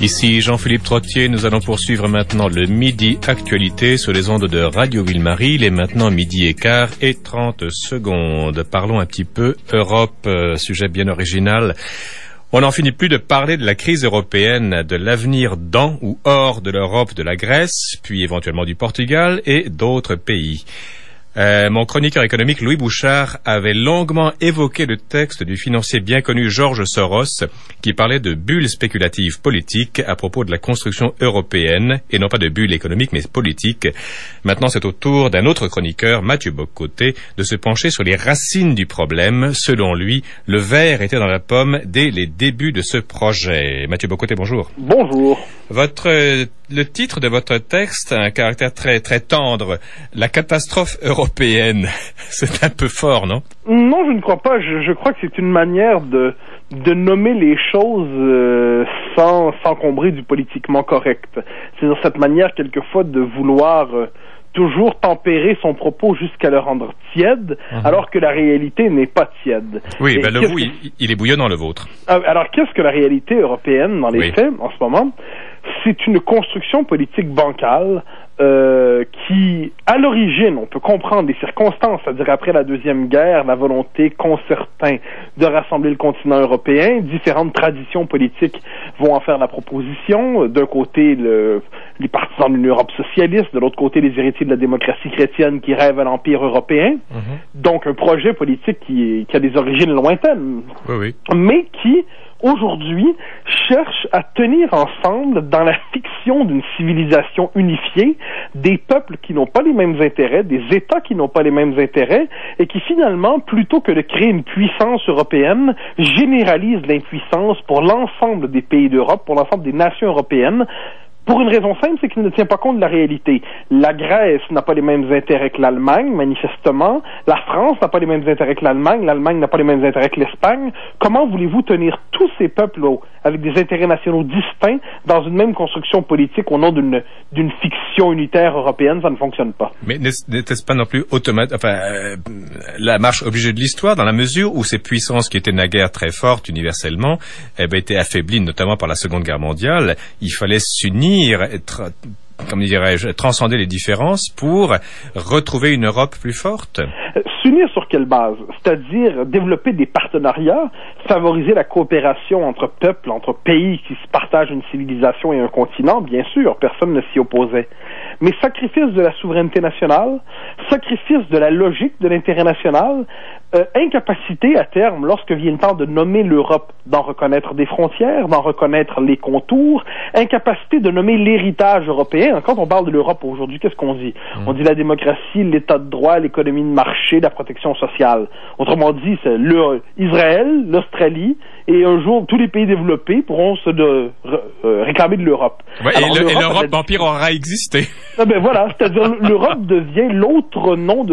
Ici Jean-Philippe Trottier, nous allons poursuivre maintenant le Midi Actualité sur les ondes de Radio Ville-Marie. Il est maintenant 12h30. Parlons un petit peu Europe, sujet bien original. On n'en finit plus de parler de la crise européenne, de l'avenir dans ou hors de l'Europe, de la Grèce, puis éventuellement du Portugal et d'autres pays. Mon chroniqueur économique Louis Bouchard avait longuement évoqué le texte du financier bien connu George Soros qui parlait de bulles spéculatives politiques à propos de la construction européenne, et non pas de bulles économiques mais politiques. Maintenant, c'est au tour d'un autre chroniqueur, Mathieu Bock-Côté, de se pencher sur les racines du problème. Selon lui, le verre était dans la pomme dès les débuts de ce projet. Mathieu Bock-Côté, bonjour. Bonjour. Le titre de votre texte a un caractère très, très tendre. La catastrophe européenne. C'est un peu fort, non? Non, je ne crois pas. Je crois que c'est une manière de nommer les choses sans s'encombrer du politiquement correct. C'est dans cette manière, quelquefois, de vouloir toujours tempérer son propos jusqu'à le rendre tiède, alors que la réalité n'est pas tiède. Oui, ben le vous, il est bouillonnant, le vôtre. Alors, qu'est-ce que la réalité européenne, dans les faits, en ce moment? C'est une construction politique bancale qui, à l'origine, on peut comprendre les circonstances, c'est-à-dire après la Deuxième Guerre, la volonté qu'ont certains de rassembler le continent européen, différentes traditions politiques vont en faire la proposition. D'un côté, les partisans d'une Europe socialiste, de l'autre côté, les héritiers de la démocratie chrétienne qui rêvent à l'Empire européen. Donc, un projet politique qui a des origines lointaines, mais qui, aujourd'hui, cherche à tenir ensemble dans la fiction d'une civilisation unifiée, des peuples qui n'ont pas les mêmes intérêts, des États qui n'ont pas les mêmes intérêts, et qui finalement, plutôt que de créer une puissance européenne, généralise l'impuissance pour l'ensemble des pays d'Europe, pour l'ensemble des nations européennes, pour une raison simple, c'est qu'il ne tient pas compte de la réalité. La Grèce n'a pas les mêmes intérêts que l'Allemagne, manifestement. La France n'a pas les mêmes intérêts que l'Allemagne. L'Allemagne n'a pas les mêmes intérêts que l'Espagne. Comment voulez-vous tenir tous ces peuples avec des intérêts nationaux distincts dans une même construction politique au nom d'une fiction unitaire européenne? Ça ne fonctionne pas. Mais n'était-ce pas non plus la marche obligée de l'histoire, dans la mesure où ces puissances qui étaient naguère très fortes universellement, étaient affaiblies notamment par la Seconde Guerre mondiale? Il fallait s'unir, transcender les différences pour retrouver une Europe plus forte? S'unir sur quelle base? C'est-à-dire développer des partenariats, favoriser la coopération entre peuples, entre pays qui se partagent une civilisation et un continent, bien sûr, personne ne s'y opposait. Mais sacrifice de la souveraineté nationale, sacrifice de la logique de l'intérêt national, incapacité à terme, lorsque vient le temps de nommer l'Europe, d'en reconnaître des frontières, d'en reconnaître les contours, incapacité de nommer l'héritage européen. Quand on parle de l'Europe aujourd'hui, qu'est-ce qu'on dit? On dit la démocratie, l'état de droit, l'économie de marché, la protection sociale. Autrement dit, c'est Israël, l'Australie, et un jour, tous les pays développés pourront réclamer de l'Europe. Ouais, et l'Europe empire aura existé. Voilà, c'est-à-dire l'Europe devient l'autre nom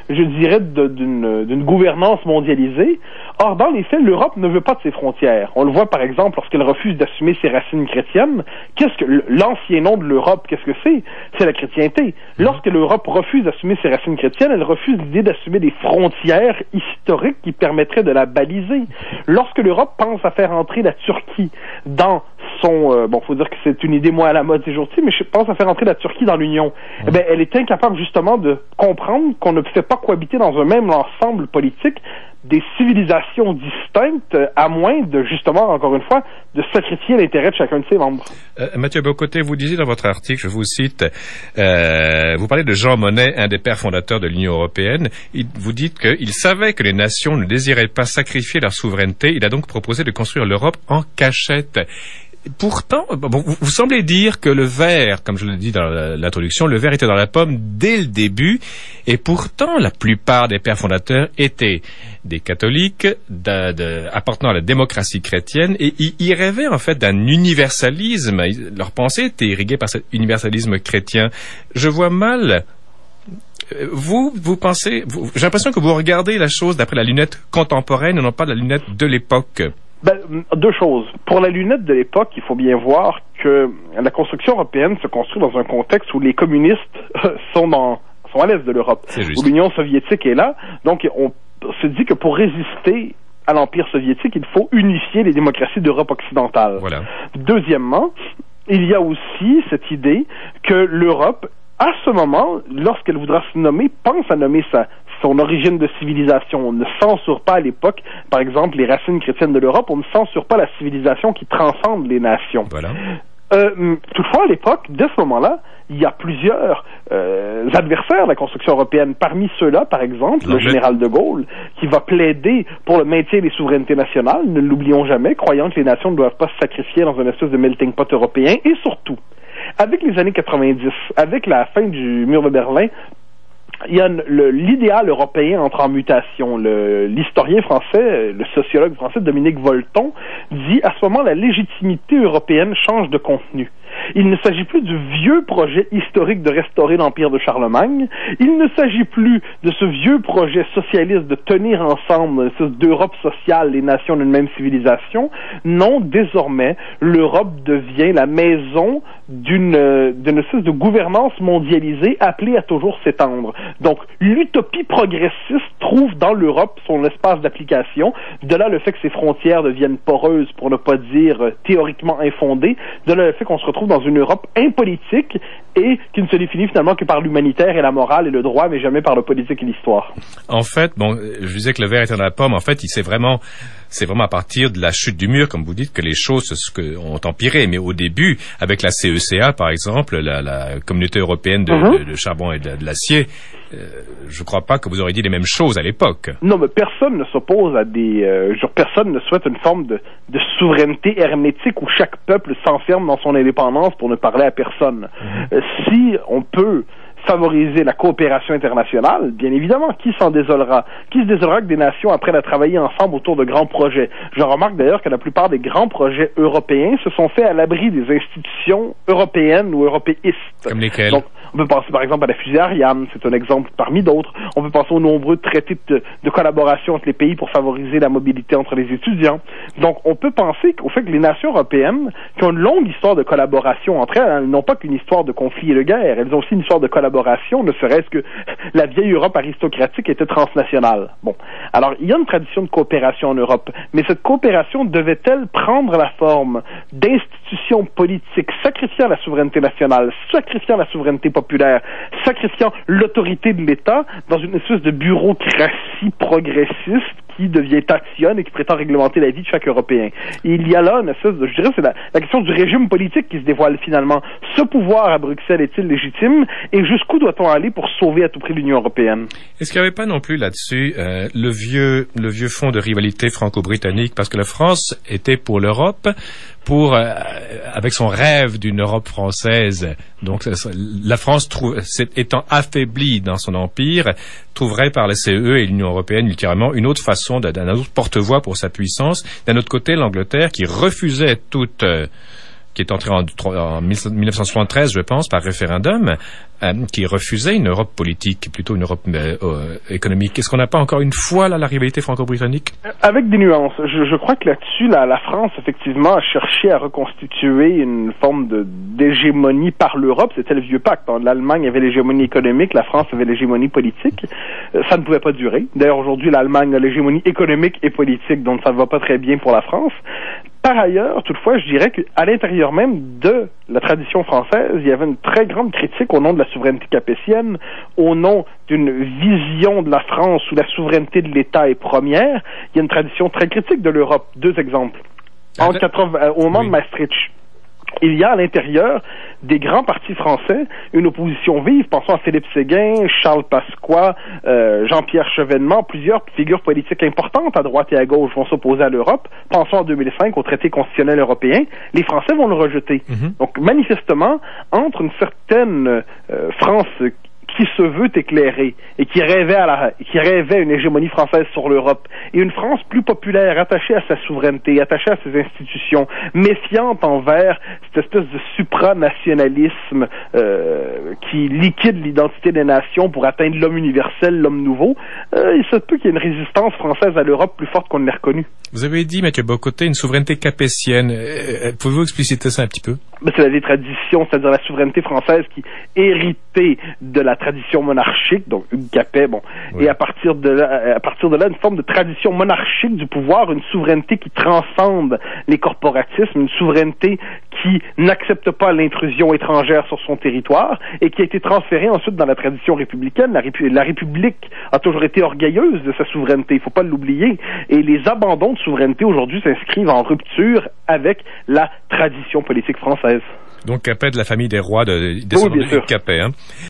d'une gouvernance mondialisée. Or, dans les faits, l'Europe ne veut pas de ses frontières. On le voit, par exemple, lorsqu'elle refuse d'assumer ses racines chrétiennes. L'ancien nom de l'Europe, qu'est-ce que c'est? C'est la chrétienté. Lorsque l'Europe refuse d'assumer ses racines chrétiennes, elle refuse l'idée d'assumer des frontières historiques qui permettraient de la baliser. Lorsque l'Europe pense à faire entrer la Turquie dans son... faut dire que c'est une idée moins à la mode ces jours-ci, mais je pense à faire entrer la Turquie dans l'Union. Elle est incapable, justement, de comprendre qu'on ne fait pas cohabiter dans un même ensemble politique des civilisations distinctes, à moins de, justement, encore une fois, de sacrifier l'intérêt de chacun de ses membres. Mathieu Bock-Côté, vous disiez dans votre article, je vous cite, vous parlez de Jean Monnet, un des pères fondateurs de l'Union européenne. Vous dites qu'il savait que les nations ne désiraient pas sacrifier leur souveraineté. Il a donc proposé de construire l'Europe en cachette. Pourtant, vous semblez dire que le verre, comme je l'ai dit dans l'introduction, le verre était dans la pomme dès le début, et pourtant la plupart des pères fondateurs étaient des catholiques appartenant à la démocratie chrétienne, et ils rêvaient en fait d'un universalisme. Leur pensée était irriguée par cet universalisme chrétien. Je vois mal. Vous pensez, j'ai l'impression que vous regardez la chose d'après la lunette contemporaine et non pas la lunette de l'époque. Deux choses. Pour la lunette de l'époque, il faut bien voir que la construction européenne se construit dans un contexte où les communistes sont à l'est de l'Europe, où l'Union soviétique est là. Donc, on se dit que pour résister à l'Empire soviétique, il faut unifier les démocraties d'Europe occidentale. Voilà. Deuxièmement, il y a aussi cette idée que l'Europe, à ce moment, lorsqu'elle voudra se nommer, pense à nommer son origine de civilisation. On ne censure pas à l'époque, par exemple, les racines chrétiennes de l'Europe, on ne censure pas la civilisation qui transcende les nations. Voilà. Toutefois, à l'époque, dès ce moment-là, il y a plusieurs adversaires de la construction européenne. Parmi ceux-là, par exemple, le général de Gaulle, qui va plaider pour le maintien des souverainetés nationales, ne l'oublions jamais, croyant que les nations ne doivent pas se sacrifier dans un espèce de melting pot européen, et surtout, avec les années 90, avec la fin du mur de Berlin, il y a l'idéal européen entre en mutation. L'historien français, le sociologue français Dominique Volton, dit à ce moment la légitimité européenne change de contenu. Il ne s'agit plus du vieux projet historique de restaurer l'empire de Charlemagne. Il ne s'agit plus de ce vieux projet socialiste de tenir ensemble d'Europe sociale les nations d'une même civilisation. Non, désormais, l'Europe devient la maison d'une espèce de gouvernance mondialisée appelée à toujours s'étendre. Donc, l'utopie progressiste trouve dans l'Europe son espace d'application. De là, le fait que ses frontières deviennent poreuses, pour ne pas dire théoriquement infondées. De là, le fait qu'on se retrouve dans une Europe impolitique et qui ne se définit finalement que par l'humanitaire et la morale et le droit, mais jamais par le politique et l'histoire. En fait, bon, je disais que le verre était dans la pomme. En fait, c'est vraiment à partir de la chute du mur, comme vous dites, que les choses ont empiré. Mais au début, avec la CECA, par exemple, la Communauté européenne de charbon et de l'acier, je ne crois pas que vous auriez dit les mêmes choses à l'époque. Non, mais personne ne s'oppose à personne ne souhaite une forme de souveraineté hermétique où chaque peuple s'enferme dans son indépendance pour ne parler à personne. Si on peut favoriser la coopération internationale, bien évidemment, qui s'en désolera? Qui se désolera que des nations apprennent à travailler ensemble autour de grands projets? Je remarque d'ailleurs que la plupart des grands projets européens se sont faits à l'abri des institutions européennes ou européistes. Comme lesquelles? Donc, on peut penser par exemple à la fusée Ariane, c'est un exemple parmi d'autres. On peut penser aux nombreux traités de collaboration entre les pays pour favoriser la mobilité entre les étudiants. Donc, on peut penser au fait que les nations européennes, qui ont une longue histoire de collaboration entre elles, elles n'ont pas qu'une histoire de conflit et de guerre, elles ont aussi une histoire de collaboration, ne serait-ce que la vieille Europe aristocratique était transnationale. Bon. Alors, il y a une tradition de coopération en Europe, mais cette coopération devait-elle prendre la forme d'institutions politiques sacrifiant la souveraineté nationale, sacrifiant la souveraineté populaire, sacrifiant l'autorité de l'État dans une espèce de bureaucratie progressiste qui devient actionne et qui prétend réglementer la vie de chaque Européen. Et il y a là une espèce de, je dirais, c'est la question du régime politique qui se dévoile finalement. Ce pouvoir à Bruxelles est-il légitime et jusqu'où doit-on aller pour sauver à tout prix l'Union européenne? Est-ce qu'il n'y avait pas non plus là-dessus le vieux fond de rivalité franco-britannique, parce que la France était pour l'Europe, avec son rêve d'une Europe française. Donc la France, étant affaiblie dans son empire, trouverait par la CE et l'Union européenne ultérieurement une autre façon, d'un autre porte-voix pour sa puissance. D'un autre côté, l'Angleterre qui refusait qui est entrée en 1973, je pense, par référendum, qui refusait une Europe politique, plutôt une Europe économique. Est-ce qu'on n'a pas encore une fois là la rivalité franco-britannique? Avec des nuances. Je crois que là-dessus, la France, effectivement, a cherché à reconstituer une forme d'hégémonie par l'Europe. C'était le vieux pacte. L'Allemagne avait l'hégémonie économique, la France avait l'hégémonie politique. Ça ne pouvait pas durer. D'ailleurs, aujourd'hui, l'Allemagne a l'hégémonie économique et politique, donc ça ne va pas très bien pour la France. Par ailleurs, toutefois, je dirais qu'à l'intérieur même de la tradition française, il y avait une très grande critique au nom de la souveraineté capétienne, au nom d'une vision de la France où la souveraineté de l'État est première. Il y a une tradition très critique de l'Europe. Deux exemples. Au moment de Maastricht, il y a à l'intérieur des grands partis français une opposition vive. Pensons à Philippe Séguin, Charles Pasqua, Jean-Pierre Chevènement, plusieurs figures politiques importantes à droite et à gauche vont s'opposer à l'Europe. Pensons en 2005 au traité constitutionnel européen. Les Français vont le rejeter. Donc manifestement, entre une certaine France qui se veut éclairée et qui rêvait une hégémonie française sur l'Europe, et une France plus populaire, attachée à sa souveraineté, attachée à ses institutions, méfiante envers cette espèce de supranationalisme qui liquide l'identité des nations pour atteindre l'homme universel, l'homme nouveau. Il se peut qu'il y ait une résistance française à l'Europe plus forte qu'on ne l'ait reconnue. Vous avez dit, Mathieu Bock-Côté, une souveraineté capétienne. Pouvez-vous expliciter ça un petit peu? C'est des traditions, c'est-à-dire la souveraineté française qui héritait de la tradition monarchique, donc Hugues Capet, et à partir de là, une forme de tradition monarchique du pouvoir, une souveraineté qui transcende les corporatismes, une souveraineté qui n'accepte pas l'intrusion étrangère sur son territoire et qui a été transférée ensuite dans la tradition républicaine. La République a toujours été orgueilleuse de sa souveraineté, il ne faut pas l'oublier, et les abandons de souveraineté aujourd'hui s'inscrivent en rupture avec la tradition politique française. Donc Capet de la famille des rois, descendant de Capet.